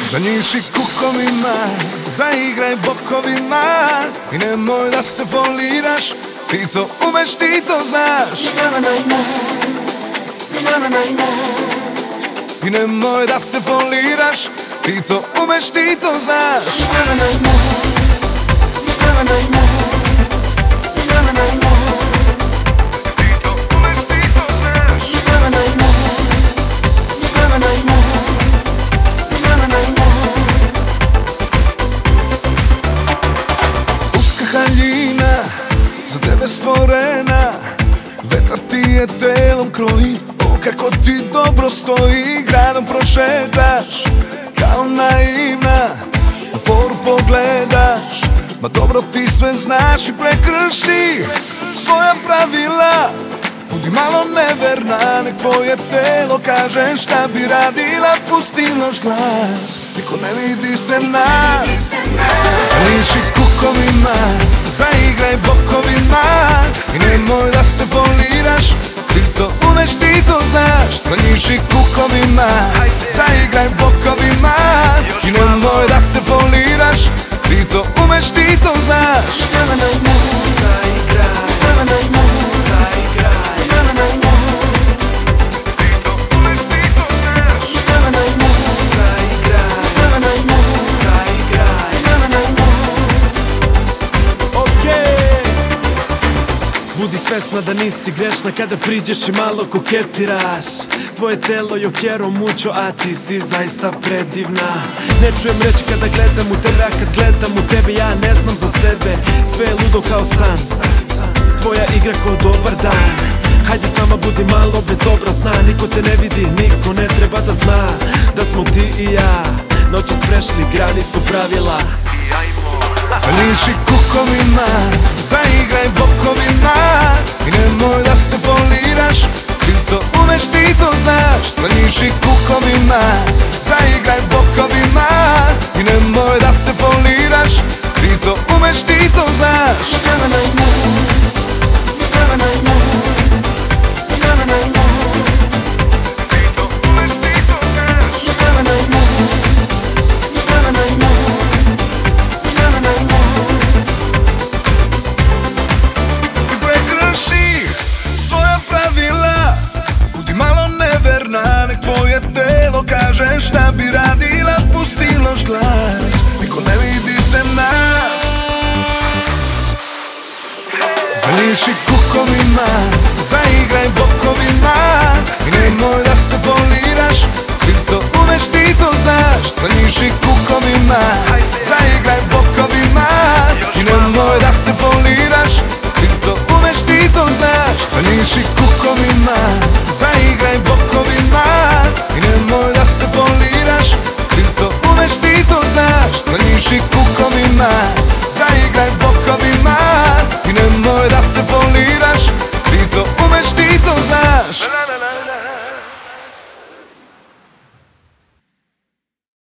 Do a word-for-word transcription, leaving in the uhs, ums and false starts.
Zanjiši kukovima, zaigraj bokovima i nemoj da se foliraš, ti to umeš, ti to znaš. I nemoj da se foliraš, ti to umeš, ti to znaš. Haljina, za tebe stvorena, vetar ti je telom kroji, o kako ti dobro stoji. Gradom prošetaš, kao naivna, na foru pogledaš, ma dobro ti sve znaš i prekrši svoja pravila. Budi malo neverna, nek tvoje telo kaže šta bi radila. Pusti loš glas, niko ne vidi se nas. Zanjiši kukovima, zaigraj bokovima i nemoj da se foliraš, ti to umeš, ti to znaš. Zanjiši kukovima, zaigraj bokovima i nemoj da se foliraš, ti to umeš, ti to znaš. Budi svesna da nisi grešna kada priđeš i malo koketiraš. Tvoje telo yo quiero mucho, a ti si zaista predivna. Ne čujem reći kada gledam u tebe, a kad gledam u tebe ja ne znam za sebe. Sve je ludo kao san, tvoja igra ko dobar dan. Hajde s nama budi malo bezobrazna, niko te ne vidi, niko ne treba da zna da smo ti i ja noćas prešli granicu pravila. Zanjiši kukovima, zaigraj bokovima i nemoj da se foliraš, ti to umeš, ti to znaš. Zanjiši kukovima, zaigraj bokovima i nemoj da se foliraš, ti to umeš, ti to znaš. Nek tvoje telo kaže šta bi radila, pusti loš glas, niko ne vidi se nas. Zanjiši kukovima, zaigraj bokovima i nemoj da se foliraš, ti to umeš, ti to znaš. Zanjiši kukovima, zaigraj bokovima i nemoj da se foliraš, ti to umeš, ti to znaš. Zanjiši kukovima, zaigraj